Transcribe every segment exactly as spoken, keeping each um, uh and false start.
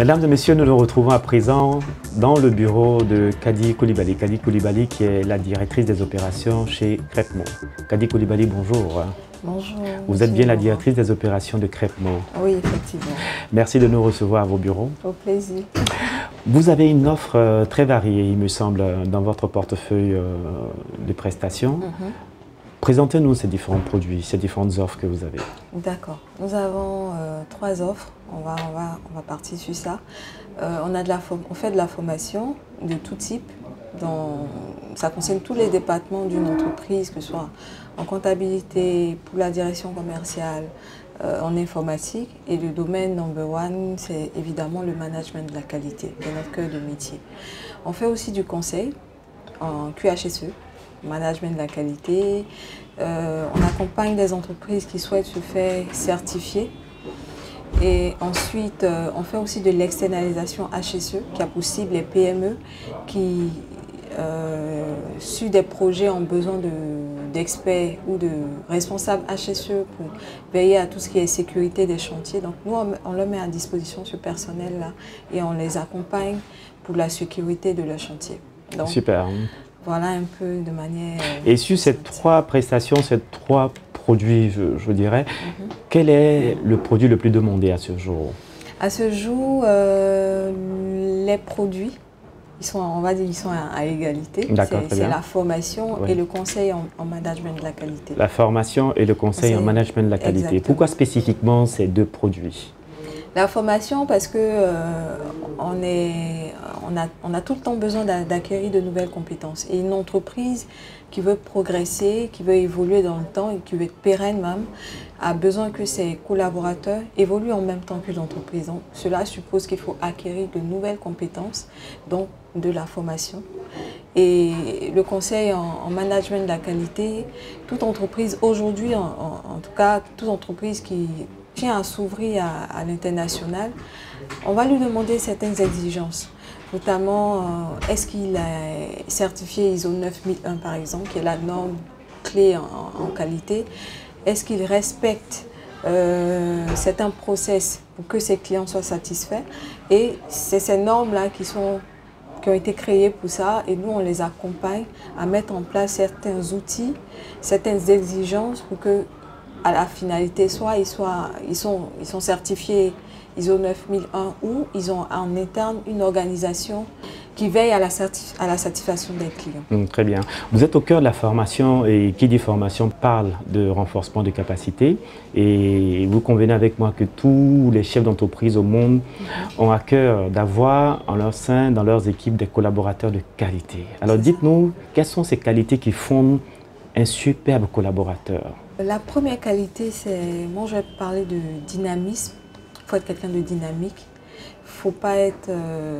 Mesdames et messieurs, nous nous retrouvons à présent dans le bureau de Kadi Koulibaly. Kadi Koulibaly qui est la directrice des opérations chez Crêpemo. Kadi Koulibaly, bonjour. Bonjour. Vous êtes bien la directrice des opérations de Crêpemo. Oui, effectivement. Merci de nous recevoir à vos bureaux. Au plaisir. Vous avez une offre très variée, il me semble, dans votre portefeuille de prestations. Mm-hmm. Présentez-nous ces différents produits, ces différentes offres que vous avez. D'accord. Nous avons euh, trois offres. On va, on, va, on va partir sur ça. Euh, on, a de la, on fait de la formation de tout type. Dans, ça concerne tous les départements d'une entreprise, que ce soit en comptabilité, pour la direction commerciale, euh, en informatique. Et le domaine number one, c'est évidemment le management de la qualité, de notre cœur de métier. On fait aussi du conseil en Q H S E. Management de la qualité. Euh, on accompagne des entreprises qui souhaitent se faire certifier. Et ensuite, euh, on fait aussi de l'externalisation H S E, qui a possible les P M E qui, euh, sur des projets, ont besoin d'experts de, ou de responsables H S E pour veiller à tout ce qui est sécurité des chantiers. Donc nous, on, on leur met à disposition ce personnel-là et on les accompagne pour la sécurité de leur chantier. Donc, super. Voilà un peu de manière... Et sur ces trois prestations, ces trois produits, je, je dirais, mm-hmm. quel est le produit le plus demandé à ce jour? À ce jour, euh, les produits, ils sont, on va dire, ils sont à, à égalité. C'est la formation oui. et le conseil en, en management de la qualité. La formation et le conseil en management de la qualité. Exactement. Pourquoi spécifiquement ces deux produits? La formation, parce que euh, on, est, on, a, on a tout le temps besoin d'acquérir de nouvelles compétences. Et une entreprise qui veut progresser, qui veut évoluer dans le temps et qui veut être pérenne même, a besoin que ses collaborateurs évoluent en même temps que l'entreprise. Donc cela suppose qu'il faut acquérir de nouvelles compétences, donc de la formation. Et le conseil en, en management de la qualité, toute entreprise aujourd'hui, en, en, en tout cas toute entreprise qui tient à s'ouvrir à, à l'international, on va lui demander certaines exigences. Notamment, euh, est-ce qu'il est certifié I S O neuf mille un par exemple, qui est la norme clé en, en qualité? Est-ce qu'il respecte euh, certains process pour que ses clients soient satisfaits? Et c'est ces normes-là qui sont qui ont été créées pour ça, et nous on les accompagne à mettre en place certains outils, certaines exigences pour que à la finalité, soit ils, soient, ils, sont, ils sont certifiés I S O neuf mille un ou ils ont en interne une organisation qui veille à la, certif à la satisfaction des clients. Mmh, très bien. Vous êtes au cœur de la formation et qui dit formation parle de renforcement de capacité. Et vous convenez avec moi que tous les chefs d'entreprise au monde mmh. ont à cœur d'avoir en leur sein, dans leurs équipes, des collaborateurs de qualité. Alors dites-nous, quelles sont ces qualités qui font un superbe collaborateur? La première qualité, c'est, moi je vais parler de dynamisme. Il faut être quelqu'un de dynamique. Il ne faut pas être euh,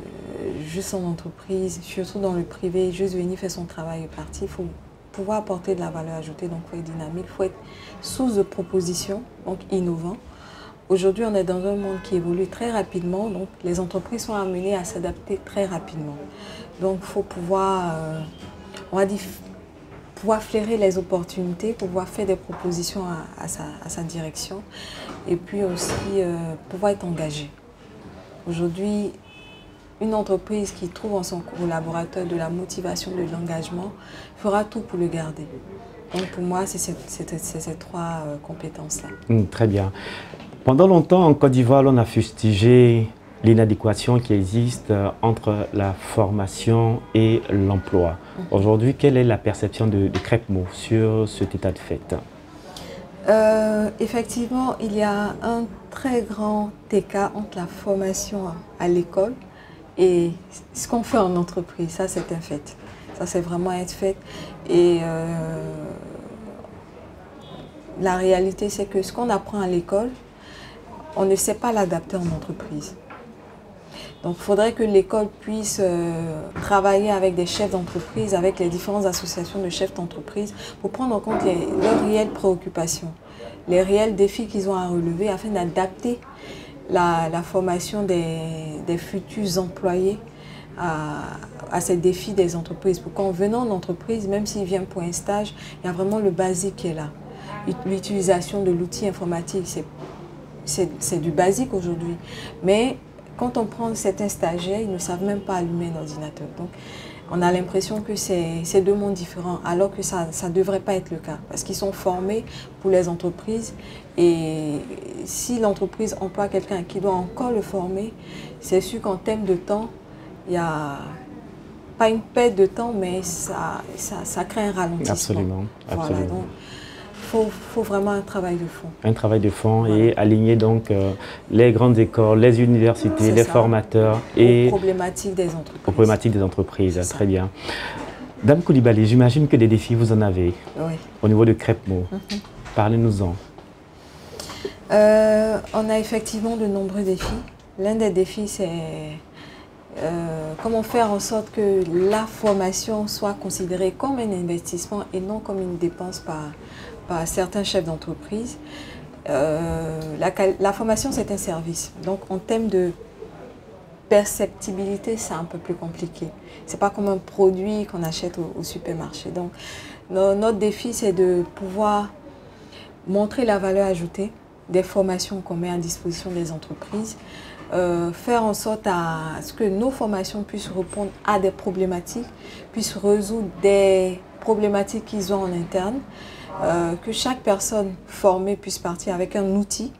juste en entreprise, surtout dans le privé, juste venir faire son travail et partir. Il faut pouvoir apporter de la valeur ajoutée, donc il faut être dynamique. Il faut être source de propositions, donc innovant. Aujourd'hui, on est dans un monde qui évolue très rapidement, donc les entreprises sont amenées à s'adapter très rapidement. Donc il faut pouvoir, euh, on va dire, pouvoir flairer les opportunités, pouvoir faire des propositions à, à, sa, à sa direction et puis aussi euh, pouvoir être engagé. Aujourd'hui, une entreprise qui trouve en son collaborateur de la motivation, de l'engagement, fera tout pour le garder. Donc pour moi, c'est ces, ces trois euh, compétences-là. Mmh, très bien. Pendant longtemps, en Côte d'Ivoire, on a fustigé l'inadéquation qui existe entre la formation et l'emploi. Mmh. Aujourd'hui, quelle est la perception de, de Crêpemo sur cet état de fait? euh, Effectivement, il y a un très grand écart entre la formation à l'école et ce qu'on fait en entreprise. Ça, c'est un fait. Ça, c'est vraiment un fait. Et euh, la réalité, c'est que ce qu'on apprend à l'école, on ne sait pas l'adapter en entreprise. Donc il faudrait que l'école puisse euh, travailler avec des chefs d'entreprise, avec les différentes associations de chefs d'entreprise pour prendre en compte les, leurs réelles préoccupations, les réels défis qu'ils ont à relever afin d'adapter la, la formation des, des futurs employés à, à ces défis des entreprises. Pour qu'en venant en entreprise, même s'ils viennent pour un stage, il y a vraiment le basique qui est là. L'utilisation de l'outil informatique, c'est du basique aujourd'hui. Mais quand on prend certains stagiaires, ils ne savent même pas allumer un ordinateur. Donc, on a l'impression que c'est deux mondes différents, alors que ça ne devrait pas être le cas. Parce qu'ils sont formés pour les entreprises. Et si l'entreprise emploie quelqu'un qui doit encore le former, c'est sûr qu'en termes de temps, il n'y a pas une perte de temps, mais ça, ça, ça crée un ralentissement. Absolument. Voilà, absolument. donc, il faut, faut vraiment un travail de fond. Un travail de fond Voilà. Et aligner donc euh, les grandes écoles, les universités, les ça. formateurs et aux problématiques des entreprises. Aux problématiques des entreprises, très bien. Dame Coulibaly, j'imagine que des défis vous en avez oui. au niveau de Crepmo. Mm-hmm. Parlez-nous-en. Euh, on a effectivement de nombreux défis. L'un des défis, c'est euh, comment faire en sorte que la formation soit considérée comme un investissement et non comme une dépense par, par certains chefs d'entreprise. Euh, la, la formation, c'est un service. Donc, en termes de perceptibilité, c'est un peu plus compliqué. Ce n'est pas comme un produit qu'on achète au, au supermarché. Donc, no, notre défi, c'est de pouvoir montrer la valeur ajoutée des formations qu'on met à disposition des entreprises, euh, faire en sorte à ce que nos formations puissent répondre à des problématiques, puissent résoudre des problématiques qu'ils ont en interne, euh, que chaque personne formée puisse partir avec un outil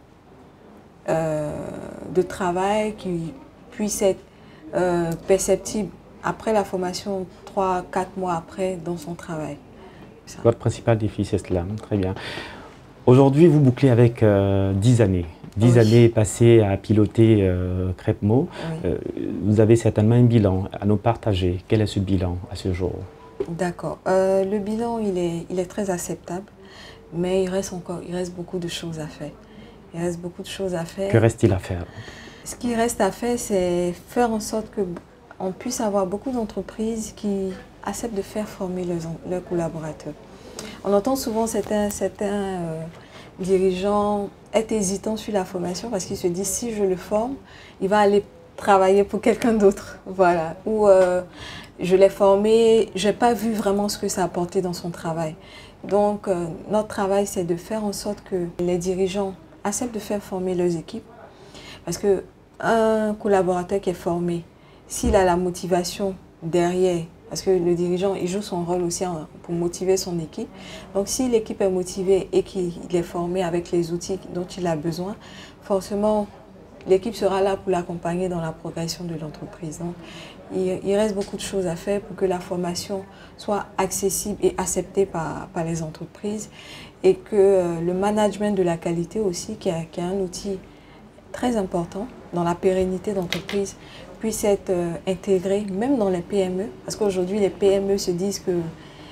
euh, de travail qui puisse être euh, perceptible après la formation, trois, quatre mois après dans son travail. Ça. Votre principal défi, c'est cela. Très bien. Aujourd'hui, vous bouclez avec euh, dix années. dix oui. années passées à piloter euh, Crepmo. Oui. Euh, vous avez certainement un bilan à nous partager. Quel est ce bilan à ce jour? D'accord. Euh, le bilan, il est, il est très acceptable, mais il reste encore, il reste beaucoup de choses à faire. Il reste beaucoup de choses à faire. Que reste-t-il à faire? Ce qui reste à faire, c'est faire en sorte qu'on puisse avoir beaucoup d'entreprises qui acceptent de faire former leurs, leurs collaborateurs. On entend souvent certains, certains euh, dirigeants être hésitants sur la formation parce qu'ils se disent si je le forme, il va aller travailler pour quelqu'un d'autre. Voilà. Ou euh, je l'ai formé, je n'ai pas vu vraiment ce que ça a apporté dans son travail. Donc, euh, notre travail, c'est de faire en sorte que les dirigeants acceptent de faire former leurs équipes. Parce qu'un collaborateur qui est formé, s'il a la motivation derrière, parce que le dirigeant, il joue son rôle aussi pour motiver son équipe. Donc, si l'équipe est motivée et qu'il est formé avec les outils dont il a besoin, forcément, l'équipe sera là pour l'accompagner dans la progression de l'entreprise. Donc, il, il reste beaucoup de choses à faire pour que la formation soit accessible et acceptée par, par les entreprises et que euh, le management de la qualité aussi, qui est, qui est un outil très important dans la pérennité d'entreprise, puisse être euh, intégré même dans les P M E, parce qu'aujourd'hui les P M E se disent que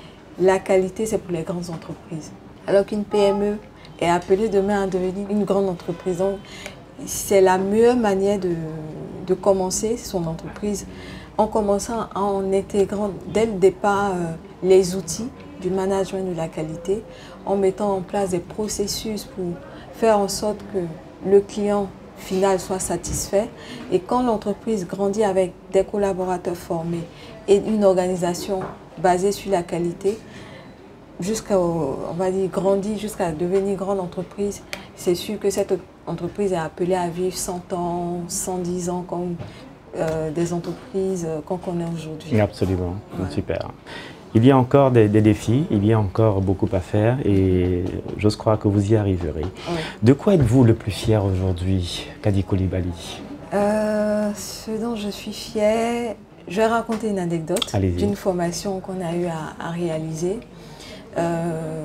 la qualité c'est pour les grandes entreprises, alors qu'une P M E est appelée demain à devenir une grande entreprise. Donc c'est la meilleure manière de, de commencer son entreprise en commençant en intégrant dès le départ euh, les outils du management de la qualité, en mettant en place des processus pour faire en sorte que le client final soit satisfait. Et quand l'entreprise grandit avec des collaborateurs formés et une organisation basée sur la qualité, jusqu'à, on va dire, grandir jusqu'à devenir grande entreprise, c'est sûr que cette entreprise est appelée à vivre cent ans, cent dix ans comme euh, des entreprises qu'on connaît aujourd'hui. Absolument, ouais. Super. Il y a encore des, des défis, il y a encore beaucoup à faire et j'ose croire que vous y arriverez. Oui. De quoi êtes-vous le plus fier aujourd'hui, Kadi Coulibaly? euh, Ce dont je suis fière, je vais raconter une anecdote d'une formation qu'on a eu à, à réaliser. Euh,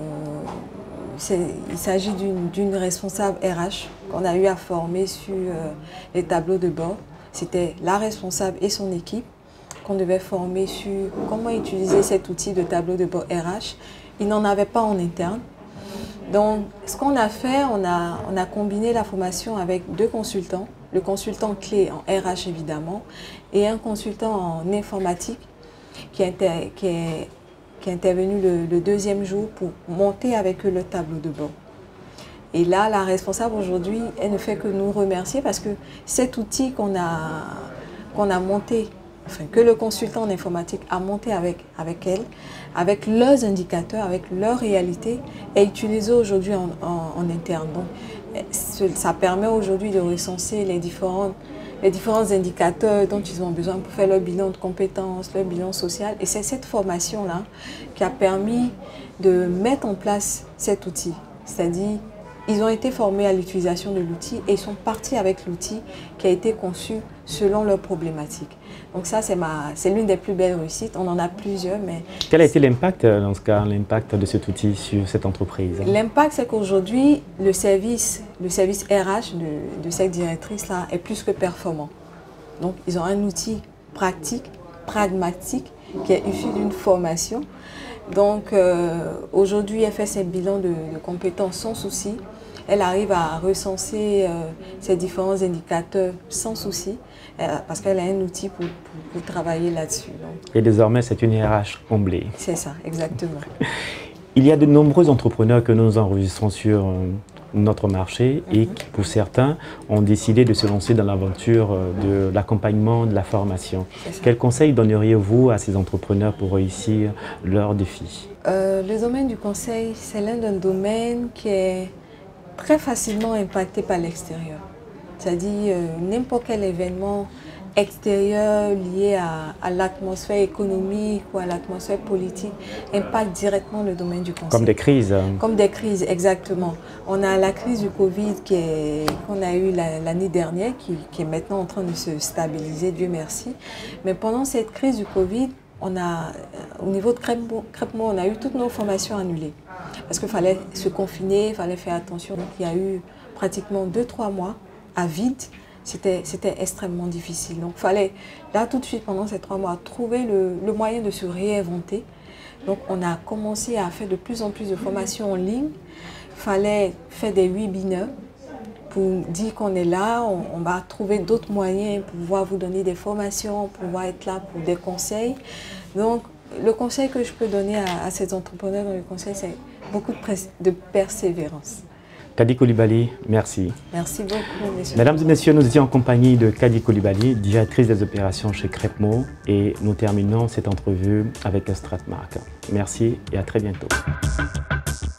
il s'agit d'une responsable R H qu'on a eu à former sur euh, les tableaux de bord. C'était la responsable et son équipe qu'on devait former sur comment utiliser cet outil de tableau de bord R H. Ils n'en avaient pas en interne. Donc, ce qu'on a fait, on a, on a combiné la formation avec deux consultants. Le consultant clé en R H, évidemment, et un consultant en informatique qui, inter, qui, est, qui est intervenu le, le deuxième jour pour monter avec eux le tableau de bord. Et là, la responsable aujourd'hui, elle ne fait que nous remercier parce que cet outil qu'on a, qu'on a monté, enfin, que le consultant en informatique a monté avec, avec elle, avec leurs indicateurs, avec leur réalité, est utilisé aujourd'hui en, en, en interne. Donc, ça permet aujourd'hui de recenser les différentes les différents indicateurs dont ils ont besoin pour faire leur bilan de compétences, leur bilan social. Et c'est cette formation-là qui a permis de mettre en place cet outil. C'est-à-dire, ils ont été formés à l'utilisation de l'outil et ils sont partis avec l'outil qui a été conçu selon leurs problématiques. Donc ça, c'est l'une des plus belles réussites. On en a plusieurs, mais... Quel a été l'impact, dans ce cas, l'impact de cet outil sur cette entreprise? L'impact, c'est qu'aujourd'hui, le service, le service R H de, de cette directrice-là est plus que performant. Donc, ils ont un outil pratique, pragmatique, qui est issu d'une formation. Donc, euh, aujourd'hui, elle fait ses bilans de, de compétences sans souci. Elle arrive à recenser euh, ses différents indicateurs sans souci, euh, parce qu'elle a un outil pour, pour, pour travailler là-dessus. Et désormais, c'est une R H comblée. C'est ça, exactement. Il y a de nombreux entrepreneurs que nous enregistrons sur euh, notre marché et qui, pour certains, ont décidé de se lancer dans l'aventure de l'accompagnement, de la formation. Quels conseils donneriez-vous à ces entrepreneurs pour réussir leurs défis? euh, Le domaine du conseil, c'est l'un d'un domaine qui est très facilement impacté par l'extérieur. C'est-à-dire euh, n'importe quel événement extérieur lié à, à l'atmosphère économique ou à l'atmosphère politique impacte directement le domaine du conseil. Comme des crises. Comme des crises, exactement. On a la crise du Covid qu'on a eue l'année dernière, qui, qui est maintenant en train de se stabiliser, Dieu merci. Mais pendant cette crise du Covid, on a, au niveau de Crèpemo, on a eu toutes nos formations annulées. Parce qu'il fallait se confiner, il fallait faire attention. Donc il y a eu pratiquement deux trois mois à vide. C'était extrêmement difficile. Donc il fallait, là tout de suite, pendant ces trois mois, trouver le, le moyen de se réinventer. Donc on a commencé à faire de plus en plus de formations en ligne. Il fallait faire des webinaires pour dire qu'on est là. On, on va trouver d'autres moyens pour pouvoir vous donner des formations, pour pouvoir être là pour des conseils. Donc le conseil que je peux donner à, à ces entrepreneurs dans le conseil, c'est beaucoup de, de persévérance. Kadi Coulibaly, merci. Merci beaucoup, messieurs. Mesdames et messieurs, nous étions en compagnie de Kadi Coulibaly, directrice des opérations chez Crèpemo, et nous terminons cette entrevue avec Stratmark. Merci et à très bientôt.